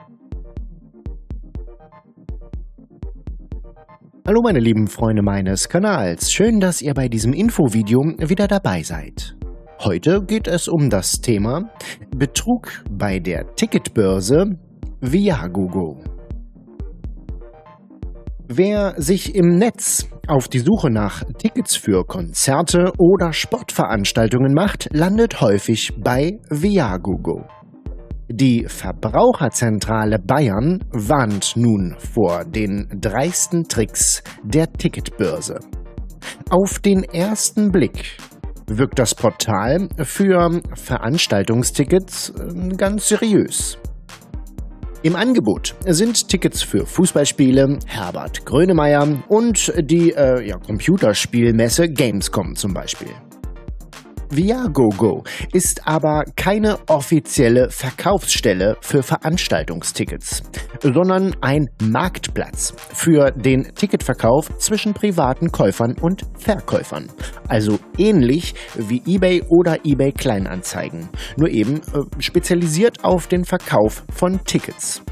Hallo meine lieben Freunde meines Kanals, schön, dass ihr bei diesem Infovideo wieder dabei seid. Heute geht es um das Thema Betrug bei der Ticketbörse Viagogo. Wer sich im Netz auf die Suche nach Tickets für Konzerte oder Sportveranstaltungen macht, landet häufig bei Viagogo. Die Verbraucherzentrale Bayern warnt nun vor den dreisten Tricks der Ticketbörse. Auf den ersten Blick wirkt das Portal für Veranstaltungstickets ganz seriös. Im Angebot sind Tickets für Fußballspiele, Herbert Grönemeyer und die Computerspielmesse Gamescom zum Beispiel. Viagogo ist aber keine offizielle Verkaufsstelle für Veranstaltungstickets, sondern ein Marktplatz für den Ticketverkauf zwischen privaten Käufern und Verkäufern. Also ähnlich wie eBay oder eBay Kleinanzeigen, nur eben spezialisiert auf den Verkauf von Tickets.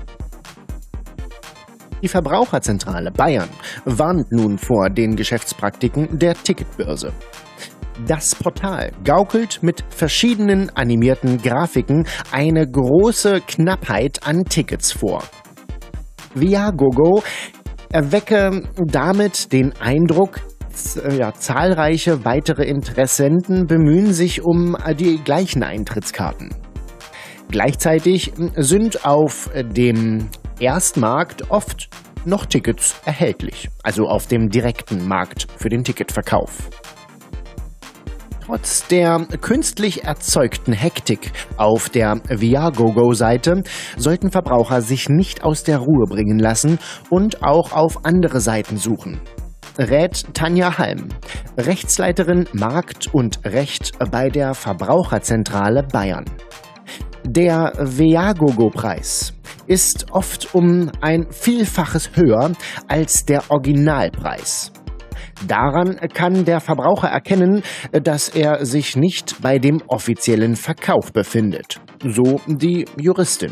Die Verbraucherzentrale Bayern warnt nun vor den Geschäftspraktiken der Ticketbörse. Das Portal gaukelt mit verschiedenen animierten Grafiken eine große Knappheit an Tickets vor. Viagogo erwecke damit den Eindruck, zahlreiche weitere Interessenten bemühen sich um die gleichen Eintrittskarten. Gleichzeitig sind auf dem Erstmarkt oft noch Tickets erhältlich, also auf dem direkten Markt für den Ticketverkauf. Trotz der künstlich erzeugten Hektik auf der Viagogo-Seite sollten Verbraucher sich nicht aus der Ruhe bringen lassen und auch auf andere Seiten suchen, rät Tanja Halm, Rechtsleiterin Markt und Recht bei der Verbraucherzentrale Bayern. Der Viagogo-Preis ist oft um ein Vielfaches höher als der Originalpreis. Daran kann der Verbraucher erkennen, dass er sich nicht bei dem offiziellen Verkauf befindet, so die Juristin.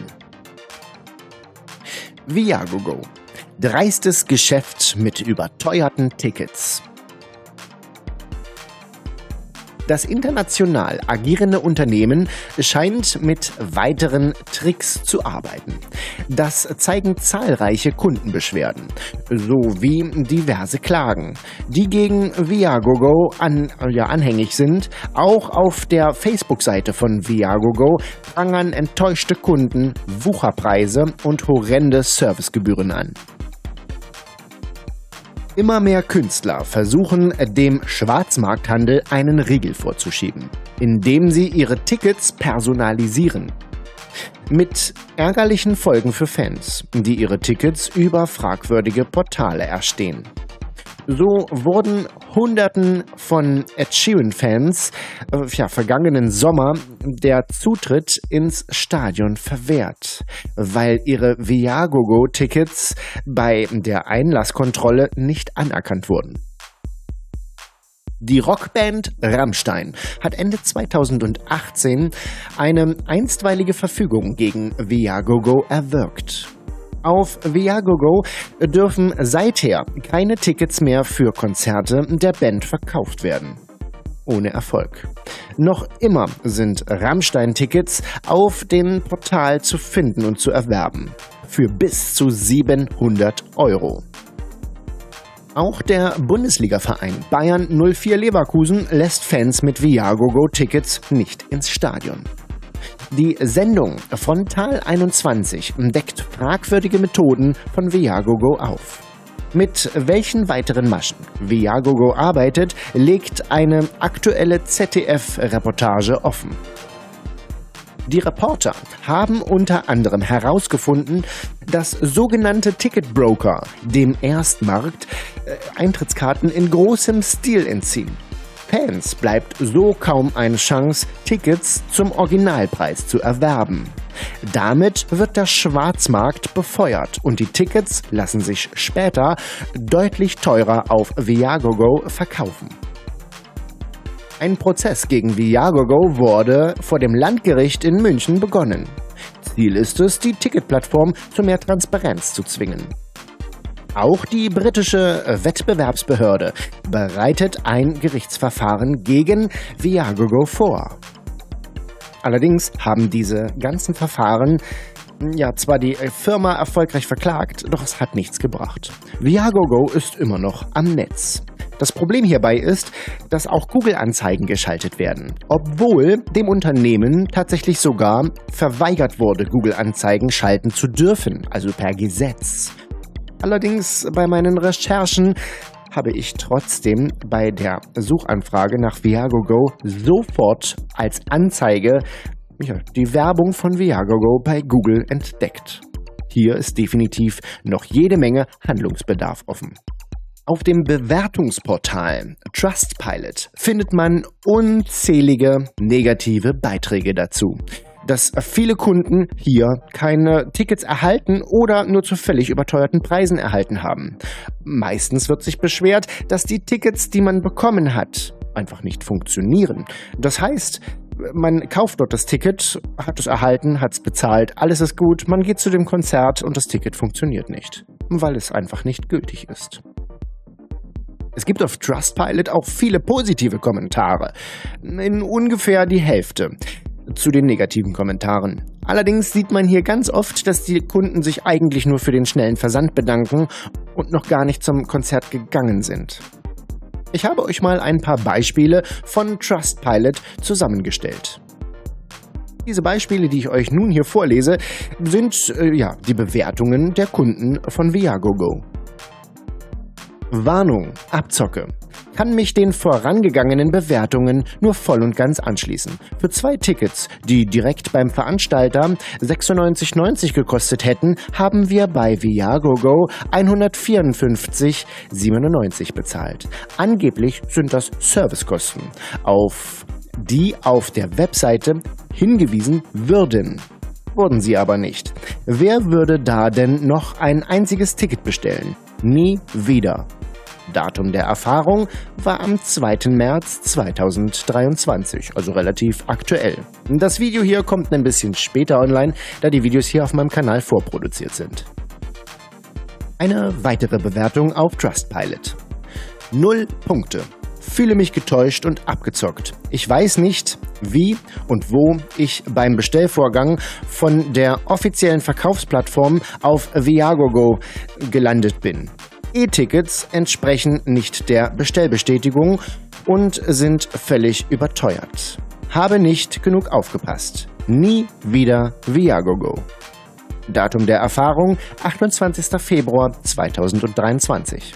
Viagogo. Dreistes Geschäft mit überteuerten Tickets. Das international agierende Unternehmen scheint mit weiteren Tricks zu arbeiten. Das zeigen zahlreiche Kundenbeschwerden sowie diverse Klagen, die gegen Viagogo anhängig sind. Auch auf der Facebook-Seite von Viagogo prangern enttäuschte Kunden Wucherpreise und horrende Servicegebühren an. Immer mehr Künstler versuchen, dem Schwarzmarkthandel einen Riegel vorzuschieben, indem sie ihre Tickets personalisieren. Mit ärgerlichen Folgen für Fans, die ihre Tickets über fragwürdige Portale erstehen. So wurden Hunderten von Ed Sheeran-Fans vergangenen Sommer der Zutritt ins Stadion verwehrt, weil ihre Viagogo-Tickets bei der Einlasskontrolle nicht anerkannt wurden. Die Rockband Rammstein hat Ende 2018 eine einstweilige Verfügung gegen Viagogo erwirkt. Auf Viagogo dürfen seither keine Tickets mehr für Konzerte der Band verkauft werden. Ohne Erfolg. Noch immer sind Rammstein-Tickets auf dem Portal zu finden und zu erwerben. Für bis zu 700 €. Auch der Bundesliga-Verein Bayern 04 Leverkusen lässt Fans mit Viagogo-Tickets nicht ins Stadion. Die Sendung von Tal 21 deckt fragwürdige Methoden von Viagogo auf. Mit welchen weiteren Maschen Viagogo arbeitet, legt eine aktuelle ZDF-Reportage offen. Die Reporter haben unter anderem herausgefunden, dass sogenannte Ticketbroker dem Erstmarkt Eintrittskarten in großem Stil entziehen. Fans bleibt so kaum eine Chance, Tickets zum Originalpreis zu erwerben. Damit wird der Schwarzmarkt befeuert und die Tickets lassen sich später deutlich teurer auf Viagogo verkaufen. Ein Prozess gegen Viagogo wurde vor dem Landgericht in München begonnen. Ziel ist es, die Ticketplattform zu mehr Transparenz zu zwingen. Auch die britische Wettbewerbsbehörde bereitet ein Gerichtsverfahren gegen Viagogo vor. Allerdings haben diese ganzen Verfahren zwar die Firma erfolgreich verklagt, doch es hat nichts gebracht. Viagogo ist immer noch am Netz. Das Problem hierbei ist, dass auch Google-Anzeigen geschaltet werden, obwohl dem Unternehmen tatsächlich sogar verweigert wurde, Google-Anzeigen schalten zu dürfen, also per Gesetz. Allerdings bei meinen Recherchen habe ich trotzdem bei der Suchanfrage nach Viagogo sofort als Anzeige die Werbung von Viagogo bei Google entdeckt. Hier ist definitiv noch jede Menge Handlungsbedarf offen. Auf dem Bewertungsportal Trustpilot findet man unzählige negative Beiträge dazu, dass viele Kunden hier keine Tickets erhalten oder nur zu völlig überteuerten Preisen erhalten haben. Meistens wird sich beschwert, dass die Tickets, die man bekommen hat, einfach nicht funktionieren. Das heißt, man kauft dort das Ticket, hat es erhalten, hat es bezahlt, alles ist gut, man geht zu dem Konzert und das Ticket funktioniert nicht, weil es einfach nicht gültig ist. Es gibt auf Trustpilot auch viele positive Kommentare, in ungefähr die Hälfte zu den negativen Kommentaren. Allerdings sieht man hier ganz oft, dass die Kunden sich eigentlich nur für den schnellen Versand bedanken und noch gar nicht zum Konzert gegangen sind. Ich habe euch mal ein paar Beispiele von Trustpilot zusammengestellt. Diese Beispiele, die ich euch nun hier vorlese, sind die Bewertungen der Kunden von Viagogo. Warnung, Abzocke. Kann mich den vorangegangenen Bewertungen nur voll und ganz anschließen. Für 2 Tickets, die direkt beim Veranstalter 96,90 gekostet hätten, haben wir bei Viagogo 154,97 bezahlt. Angeblich sind das Servicekosten, auf die auf der Webseite hingewiesen würden. Wurden sie aber nicht. Wer würde da denn noch ein einziges Ticket bestellen? Nie wieder. Datum der Erfahrung war am 2. März 2023, also relativ aktuell. Das Video hier kommt ein bisschen später online, da die Videos hier auf meinem Kanal vorproduziert sind. Eine weitere Bewertung auf Trustpilot. 0 Punkte. Fühle mich getäuscht und abgezockt. Ich weiß nicht, wie und wo ich beim Bestellvorgang von der offiziellen Verkaufsplattform auf Viagogo gelandet bin. E-Tickets entsprechen nicht der Bestellbestätigung und sind völlig überteuert. Habe nicht genug aufgepasst. Nie wieder Viagogo. Datum der Erfahrung 28. Februar 2023.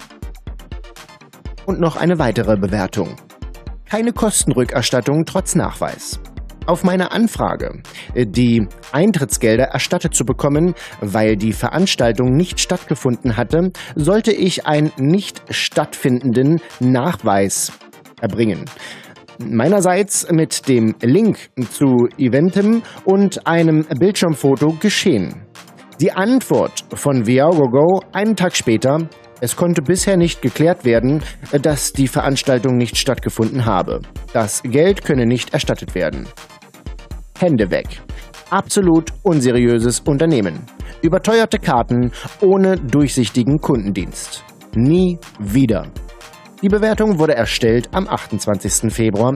Und noch eine weitere Bewertung. Keine Kostenrückerstattung trotz Nachweis. Auf meine Anfrage, die Eintrittsgelder erstattet zu bekommen, weil die Veranstaltung nicht stattgefunden hatte, sollte ich einen nicht stattfindenden Nachweis erbringen. Meinerseits mit dem Link zu Eventem und einem Bildschirmfoto geschehen. Die Antwort von Viagogo einen Tag später: Es konnte bisher nicht geklärt werden, dass die Veranstaltung nicht stattgefunden habe. Das Geld könne nicht erstattet werden. Hände weg. Absolut unseriöses Unternehmen. Überteuerte Karten ohne durchsichtigen Kundendienst. Nie wieder. Die Bewertung wurde erstellt am 28. Februar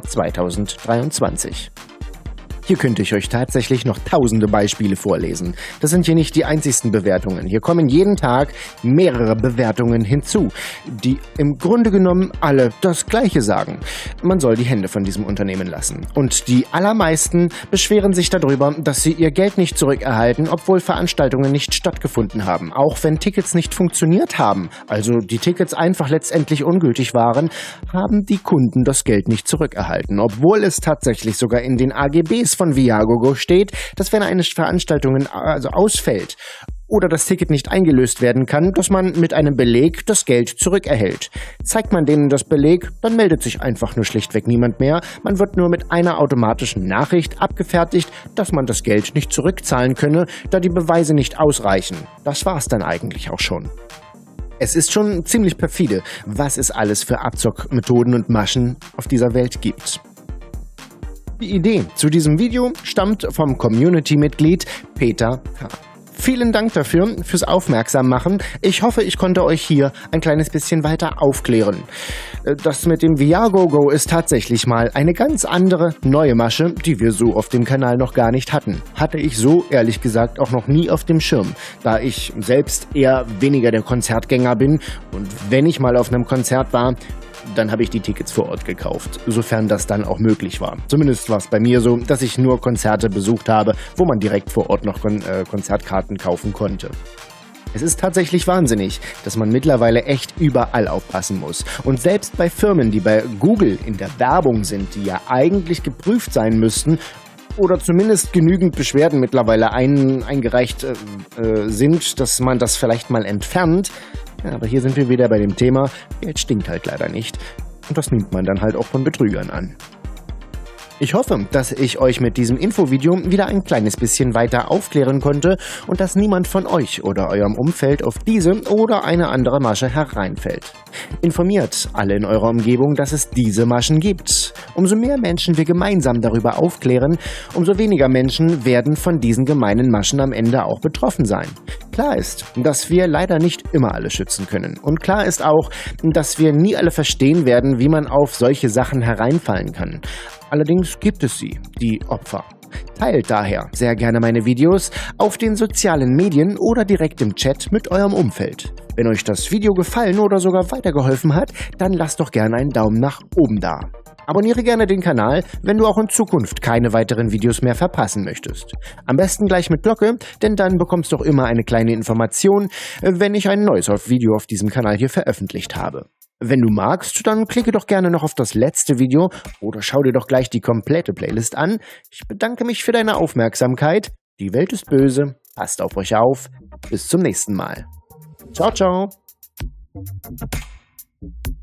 2023. Hier könnte ich euch tatsächlich noch tausende Beispiele vorlesen. Das sind hier nicht die einzigsten Bewertungen. Hier kommen jeden Tag mehrere Bewertungen hinzu, die im Grunde genommen alle das Gleiche sagen. Man soll die Hände von diesem Unternehmen lassen. Und die allermeisten beschweren sich darüber, dass sie ihr Geld nicht zurückerhalten, obwohl Veranstaltungen nicht stattgefunden haben. Auch wenn Tickets nicht funktioniert haben, also die Tickets einfach letztendlich ungültig waren, haben die Kunden das Geld nicht zurückerhalten. Obwohl es tatsächlich sogar in den AGBs von Viagogo steht, dass wenn eine Veranstaltung ausfällt oder das Ticket nicht eingelöst werden kann, dass man mit einem Beleg das Geld zurückerhält. Zeigt man denen das Beleg, dann meldet sich einfach nur schlichtweg niemand mehr. Man wird nur mit einer automatischen Nachricht abgefertigt, dass man das Geld nicht zurückzahlen könne, da die Beweise nicht ausreichen. Das war's dann eigentlich auch schon. Es ist schon ziemlich perfide, was es alles für Abzockmethoden und Maschen auf dieser Welt gibt. Die Idee zu diesem Video stammt vom Community-Mitglied Peter K. Vielen Dank dafür, fürs Aufmerksam machen. Ich hoffe, ich konnte euch hier ein kleines bisschen weiter aufklären. Das mit dem Viagogo ist tatsächlich mal eine ganz andere, neue Masche, die wir so auf dem Kanal noch gar nicht hatten. Hatte ich so, ehrlich gesagt, auch noch nie auf dem Schirm, da ich selbst eher weniger der Konzertgänger bin und wenn ich mal auf einem Konzert war, dann habe ich die Tickets vor Ort gekauft, sofern das dann auch möglich war. Zumindest war es bei mir so, dass ich nur Konzerte besucht habe, wo man direkt vor Ort noch Konzertkarten kaufen konnte. Es ist tatsächlich wahnsinnig, dass man mittlerweile echt überall aufpassen muss. Und selbst bei Firmen, die bei Google in der Werbung sind, die ja eigentlich geprüft sein müssten, oder zumindest genügend Beschwerden mittlerweile eingereicht sind, dass man das vielleicht mal entfernt. Ja, aber hier sind wir wieder bei dem Thema, Geld stinkt halt leider nicht. Und das nimmt man dann halt auch von Betrügern an. Ich hoffe, dass ich euch mit diesem Infovideo wieder ein kleines bisschen weiter aufklären konnte und dass niemand von euch oder eurem Umfeld auf diese oder eine andere Masche hereinfällt. Informiert alle in eurer Umgebung, dass es diese Maschen gibt. Umso mehr Menschen wir gemeinsam darüber aufklären, umso weniger Menschen werden von diesen gemeinen Maschen am Ende auch betroffen sein. Klar ist, dass wir leider nicht immer alle schützen können. Und klar ist auch, dass wir nie alle verstehen werden, wie man auf solche Sachen hereinfallen kann. Allerdings gibt es sie, die Opfer. Teilt daher sehr gerne meine Videos auf den sozialen Medien oder direkt im Chat mit eurem Umfeld. Wenn euch das Video gefallen oder sogar weitergeholfen hat, dann lasst doch gerne einen Daumen nach oben da. Abonniere gerne den Kanal, wenn du auch in Zukunft keine weiteren Videos mehr verpassen möchtest. Am besten gleich mit Glocke, denn dann bekommst du auch immer eine kleine Information, wenn ich ein neues Video auf diesem Kanal hier veröffentlicht habe. Wenn du magst, dann klicke doch gerne noch auf das letzte Video oder schau dir doch gleich die komplette Playlist an. Ich bedanke mich für deine Aufmerksamkeit. Die Welt ist böse. Passt auf euch auf. Bis zum nächsten Mal. Ciao, ciao.